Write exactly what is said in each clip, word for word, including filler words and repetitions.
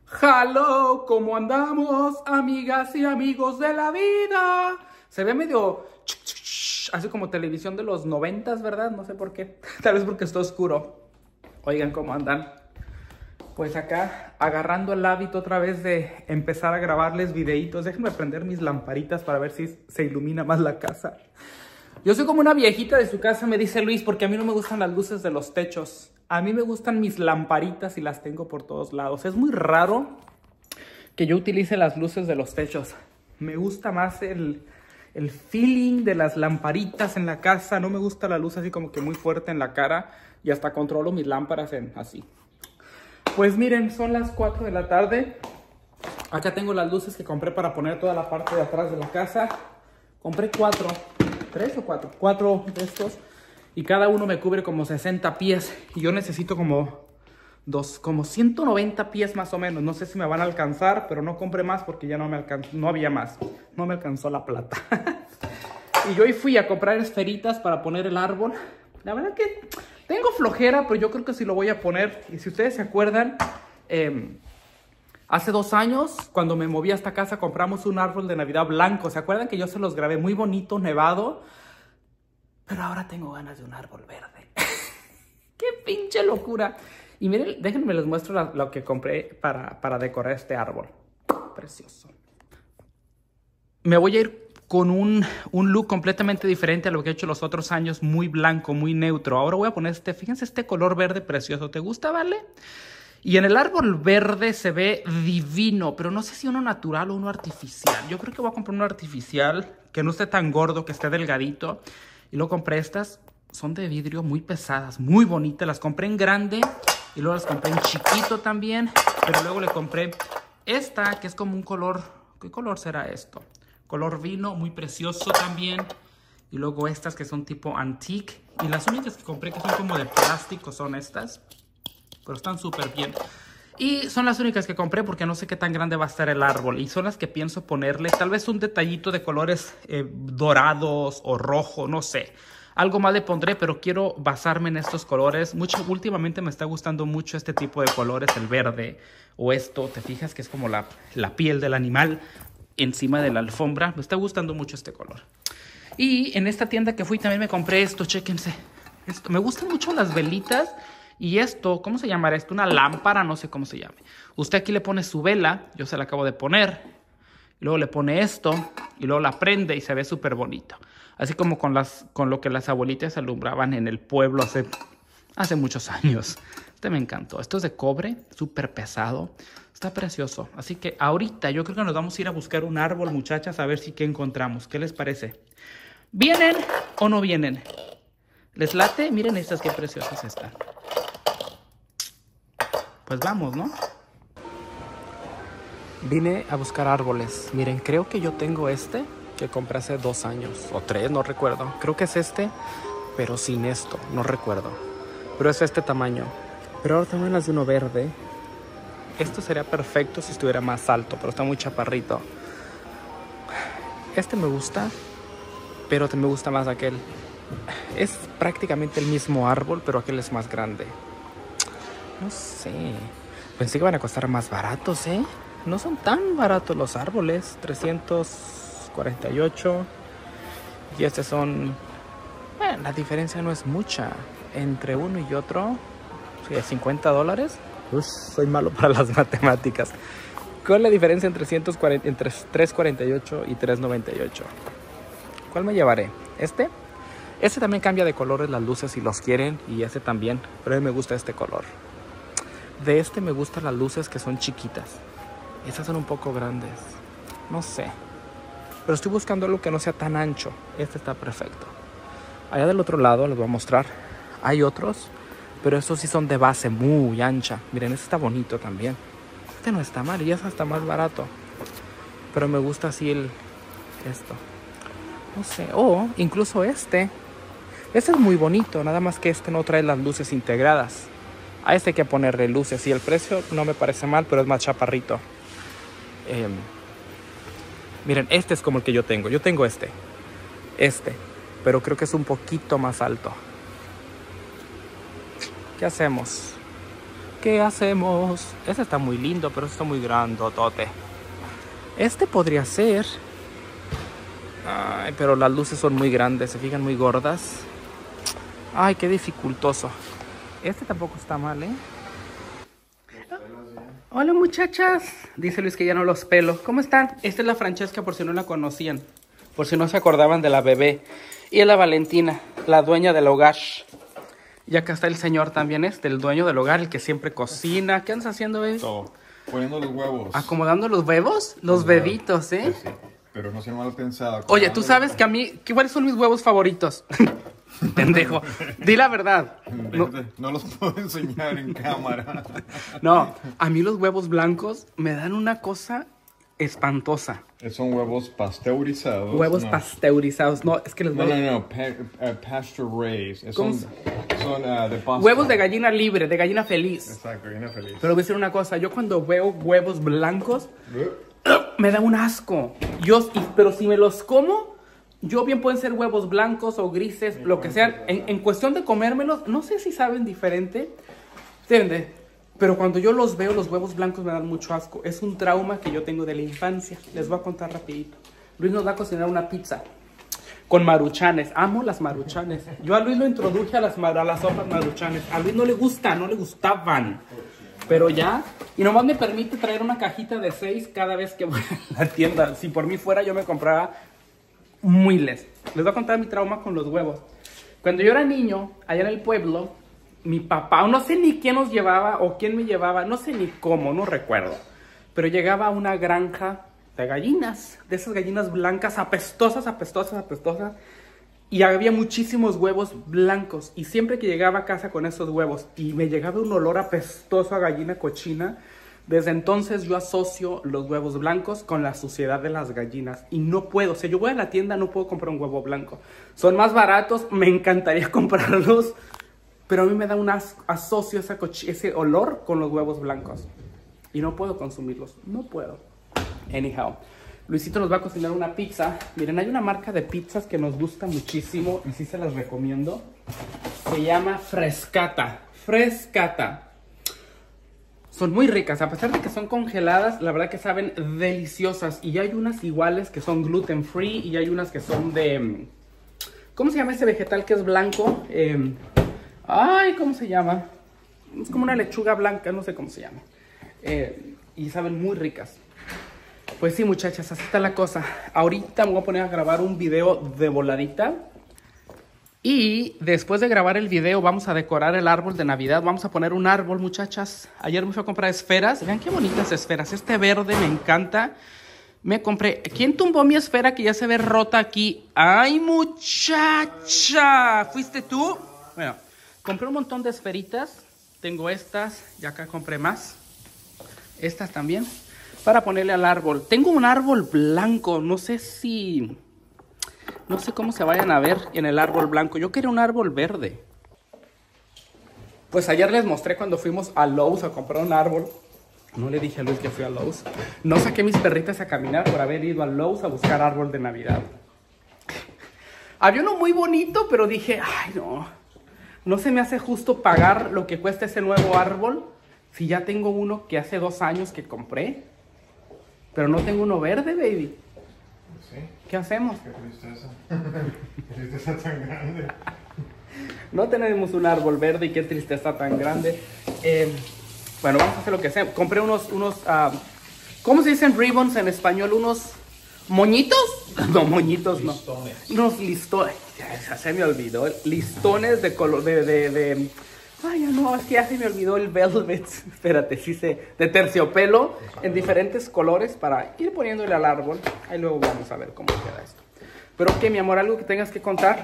Hello, ¿cómo andamos, amigas y amigos de la vida? Se ve medio así como televisión de los noventas, ¿verdad? No sé por qué. Tal vez porque está oscuro. Oigan, ¿cómo andan? Pues acá, agarrando el hábito otra vez de empezar a grabarles videitos. Déjenme prender mis lamparitas para ver si se ilumina más la casa. Yo soy como una viejita de su casa, me dice Luis, porque a mí no me gustan las luces de los techos. A mí me gustan mis lamparitas y las tengo por todos lados. Es muy raro que yo utilice las luces de los techos. Me gusta más el, el feeling de las lamparitas en la casa. No me gusta la luz así como que muy fuerte en la cara. Y hasta controlo mis lámparas en así. Pues miren, son las cuatro de la tarde. Acá tengo las luces que compré para poner toda la parte de atrás de la casa. Compré cuatro. ¿Tres o cuatro? Cuatro de estos. Y cada uno me cubre como sesenta pies. Y yo necesito como, dos, como ciento noventa pies más o menos. No sé si me van a alcanzar, pero no compré más porque ya no me alcanzó. No había más. No me alcanzó la plata. Y yo hoy fui a comprar esferitas para poner el árbol. La verdad que tengo flojera, pero yo creo que sí lo voy a poner. Y si ustedes se acuerdan, eh, hace dos años, cuando me moví a esta casa, compramos un árbol de Navidad blanco. ¿Se acuerdan que yo se los grabé muy bonito, nevado? Pero ahora tengo ganas de un árbol verde. ¡Qué pinche locura! Y miren, déjenme les muestro la, lo que compré para, para decorar este árbol. Precioso. Me voy a ir con un, un look completamente diferente a lo que he hecho los otros años. Muy blanco, muy neutro. Ahora voy a poner este, fíjense este color verde precioso. ¿Te gusta, vale? Y en el árbol verde se ve divino, pero no sé si uno natural o uno artificial. Yo creo que voy a comprar uno artificial, que no esté tan gordo, que esté delgadito. Y luego compré estas, son de vidrio muy pesadas, muy bonitas. Las compré en grande y luego las compré en chiquito también. Pero luego le compré esta, que es como un color, ¿qué color será esto? Color vino, muy precioso también. Y luego estas que son tipo antique. Y las únicas que compré que son como de plástico son estas. Pero están súper bien. Y son las únicas que compré porque no sé qué tan grande va a estar el árbol. Y son las que pienso ponerle. Tal vez un detallito de colores eh, dorados o rojo, no sé. Algo más le pondré, pero quiero basarme en estos colores. Mucho, últimamente me está gustando mucho este tipo de colores. El verde o esto. ¿Te fijas que es como la, la piel del animal encima de la alfombra? Me está gustando mucho este color. Y en esta tienda que fui también me compré esto. Chéquense. Esto. Me gustan mucho las velitas. Y esto, ¿cómo se llamará esto? Una lámpara, no sé cómo se llame. Usted aquí le pone su vela, yo se la acabo de poner. Y luego le pone esto y luego la prende y se ve súper bonito. Así como con, las, con lo que las abuelitas alumbraban en el pueblo hace, hace muchos años. Este me encantó. Esto es de cobre, súper pesado. Está precioso. Así que ahorita yo creo que nos vamos a ir a buscar un árbol, muchachas, a ver si qué encontramos. ¿Qué les parece? ¿Vienen o no vienen? ¿Les late? Miren estas qué preciosas están. Pues vamos, ¿no? Vine a buscar árboles. Miren, creo que yo tengo este que compré hace dos años o tres, no recuerdo. Creo que es este, pero sin esto, no recuerdo. Pero es este tamaño. Pero ahora tengo ganas de uno verde. Esto sería perfecto si estuviera más alto, pero está muy chaparrito. Este me gusta, pero me gusta más aquel. Es prácticamente el mismo árbol, pero aquel es más grande. No sé. Pensé que iban a costar más baratos, ¿eh? No son tan baratos los árboles. trescientos cuarenta y ocho. Y estos son... Bueno, la diferencia no es mucha. Entre uno y otro... cincuenta dólares. Uf, soy malo para las matemáticas. ¿Cuál es la diferencia entre, ciento cuarenta, entre trescientos cuarenta y ocho y trescientos noventa y ocho? ¿Cuál me llevaré? ¿Este? Este también cambia de colores las luces si los quieren. Y este también. Pero a mí me gusta este color. De este me gustan las luces que son chiquitas. Estas son un poco grandes. No sé. Pero estoy buscando algo que no sea tan ancho. Este está perfecto. Allá del otro lado les voy a mostrar. Hay otros. Pero estos sí son de base muy ancha. Miren, este está bonito también. Este no está mal y es hasta más barato. Pero me gusta así el... Esto. No sé. O incluso este. Este es muy bonito. Nada más que este no trae las luces integradas. A este hay que ponerle luces. Y el precio no me parece mal, pero es más chaparrito. Eh, miren, este es como el que yo tengo. Yo tengo este. Este. Pero creo que es un poquito más alto. ¿Qué hacemos? ¿Qué hacemos? Este está muy lindo, pero está muy grandotote. Este podría ser. Ay, pero las luces son muy grandes, se fijan, muy gordas. Ay, qué dificultoso. Este tampoco está mal, ¿eh? Hola, muchachas. Dice Luis que ya no los pelo. ¿Cómo están? Esta es la Francesca, por si no la conocían. Por si no se acordaban de la bebé. Y es la Valentina, la dueña del hogar. Y acá está el señor también, este, el dueño del hogar, el que siempre cocina. ¿Qué andas haciendo, bebé? Todo. Poniendo los huevos. ¿Acomodando los huevos? Los, los bebitos, ¿eh? Sí, sí. Pero no sea mal pensado. Oye, tú sabes que a mí... ¿Cuáles son mis huevos favoritos? Pendejo. Di la verdad. No, no los puedo enseñar en cámara. No, a mí los huevos blancos me dan una cosa espantosa. Son huevos pasteurizados. Huevos no. pasteurizados. No, es que los No, huevos... no, no. Pa uh, pasture raised. Son, son uh, de pasto. Huevos de gallina libre, de gallina feliz. Exacto, gallina feliz. Pero voy a decir una cosa. Yo cuando veo huevos blancos, me da un asco. Yo, y, pero si me los como... Yo bien pueden ser huevos blancos o grises, lo que sean. En, en cuestión de comérmelos, no sé si saben diferente. ¿Entiendes? Pero cuando yo los veo, los huevos blancos me dan mucho asco. Es un trauma que yo tengo de la infancia. Les voy a contar rapidito. Luis nos va a cocinar una pizza con maruchanes. Amo las maruchanes. Yo a Luis lo introduje a las, a las sopas maruchanes. A Luis no le gusta, no le gustaban. Pero ya, y nomás me permite traer una cajita de seis cada vez que voy a la tienda. Si por mí fuera, yo me compraba... Muy les. Les voy a contar mi trauma con los huevos. Cuando yo era niño, allá en el pueblo, mi papá, no sé ni quién nos llevaba o quién me llevaba, no sé ni cómo, no recuerdo. Pero llegaba a una granja de gallinas, de esas gallinas blancas, apestosas, apestosas, apestosas. Y había muchísimos huevos blancos. Y siempre que llegaba a casa con esos huevos y me llegaba un olor apestoso a gallina cochina, desde entonces yo asocio los huevos blancos con la suciedad de las gallinas. Y no puedo, o sea, yo voy a la tienda, no puedo comprar un huevo blanco. Son más baratos, me encantaría comprarlos, pero a mí me da un as asocio esa ese olor con los huevos blancos. Y no puedo consumirlos, no puedo. Anyhow, Luisito nos va a cocinar una pizza. Miren, hay una marca de pizzas que nos gusta muchísimo y sí se las recomiendo. Se llama Frescata, Frescata. Son muy ricas, a pesar de que son congeladas, la verdad que saben deliciosas. Y hay unas iguales que son gluten free y hay unas que son de... ¿Cómo se llama ese vegetal que es blanco? Eh, ay, ¿cómo se llama? Es como una lechuga blanca, no sé cómo se llama. Eh, y saben muy ricas. Pues sí, muchachas, así está la cosa. Ahorita me voy a poner a grabar un video de voladita. Y después de grabar el video vamos a decorar el árbol de Navidad. Vamos a poner un árbol, muchachas. Ayer me fui a comprar esferas. Vean qué bonitas esferas. Este verde me encanta. Me compré... ¿Quién tumbó mi esfera que ya se ve rota aquí? ¡Ay, muchacha! ¿Fuiste tú? Bueno, compré un montón de esferitas. Tengo estas. Y acá compré más. Estas también. Para ponerle al árbol. Tengo un árbol blanco. No sé si... No sé cómo se vayan a ver en el árbol blanco. Yo quería un árbol verde. Pues ayer les mostré cuando fuimos a Lowe's a comprar un árbol. No le dije a Luis que fui a Lowe's. No saqué mis perritas a caminar por haber ido a Lowe's a buscar árbol de Navidad. Había uno muy bonito, pero dije, ay no. No se me hace justo pagar lo que cuesta ese nuevo árbol si ya tengo uno que hace dos años que compré. Pero no tengo uno verde, baby. Sí. ¿Qué hacemos? Qué tristeza. Qué tristeza tan grande. No tenemos un árbol verde y qué tristeza tan grande. Eh, bueno, vamos a hacer lo que sea. Compré unos, unos uh, ¿cómo se dicen ribbons en español? ¿Unos moñitos? No, moñitos no. Listones. Unos listones. Ya se me olvidó. Listones de color, de, de, de... Ay, no, es que ya se me olvidó el velvet. Espérate, sí sé. De terciopelo en diferentes colores para ir poniéndole al árbol. Ahí luego vamos a ver cómo queda esto. Pero que, mi amor, algo que tengas que contar.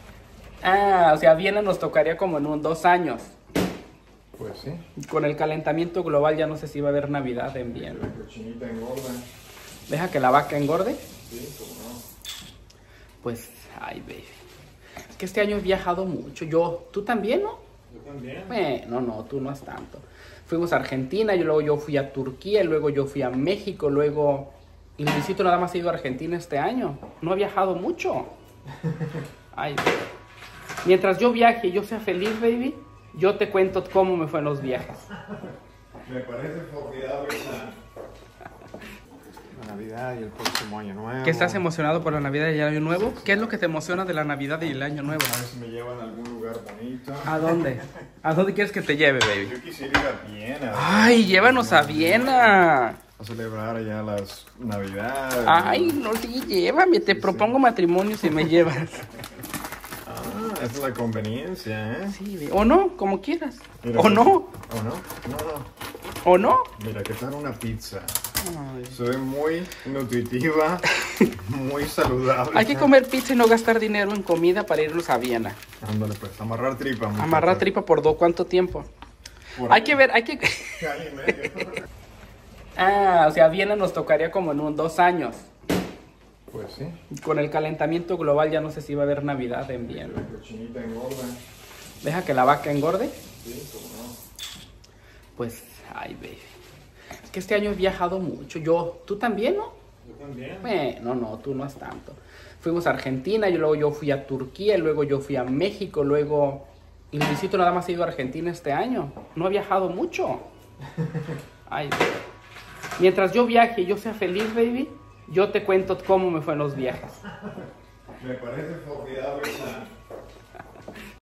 Ah, o sea, Viena nos tocaría como en un, dos años. Pues sí. Con el calentamiento global ya no sé si va a haber Navidad en Viena. La cochinita engorda. ¿Deja que la vaca engorde? Sí, cómo no. Pues, ay, baby. Es que este año he viajado mucho. Yo, ¿tú también, no? Yo también. Bueno, no, tú no es tanto. Fuimos a Argentina, y luego yo fui a Turquía, y luego yo fui a México, luego... Y Luisito nada más ha ido a Argentina este año. No ha viajado mucho. Ay, baby. Mientras yo viaje y yo sea feliz, baby, Yo te cuento cómo me fue en los viajes. Me parece formidable la Navidad y el próximo año nuevo. ¿Que estás emocionado por la Navidad y el Año Nuevo? ¿Qué es lo que te emociona de la Navidad y el Año Nuevo? A ver si me llevan a algún lugar bonito. ¿A dónde? ¿A dónde quieres que te lleve, baby? Yo quisiera ir a Viena. Ay, llévanos a Viena. A celebrar ya las Navidades. Ay, no, sí, llévame. Te propongo matrimonio si me llevas. Ah, esa es la conveniencia, ¿eh? Sí, baby. O no, como quieras. Mira, O no. ¿O no? No, no. ¿O no? Mira, ¿qué tal una pizza? Ay. Soy muy nutritiva, muy saludable. Hay que comer pizza y no gastar dinero en comida para irnos a Viena. Ándale, pues, amarrar tripa. muchacho. Amarrar tripa por do, ¿cuánto tiempo? Por Hay ahí. que ver, hay que... Año y medio. Ah, o sea, Viena nos tocaría como en un dos años. Pues sí. Con el calentamiento global ya no sé si va a haber Navidad en Viena. La cochinita engorda. ¿Deja que la vaca engorde? Sí, cómo no. Pues, ay, baby. Es que este año he viajado mucho. Yo, ¿tú también, no? Yo también. Eh, no, no, tú no es tanto. Fuimos a Argentina, y luego yo fui a Turquía, y luego yo fui a México, luego... Y Luisito nada más ha ido a Argentina este año. No ha viajado mucho. Ay, baby. Mientras yo viaje y yo sea feliz, baby, yo te cuento cómo me fue en los viajes. Me parece formidable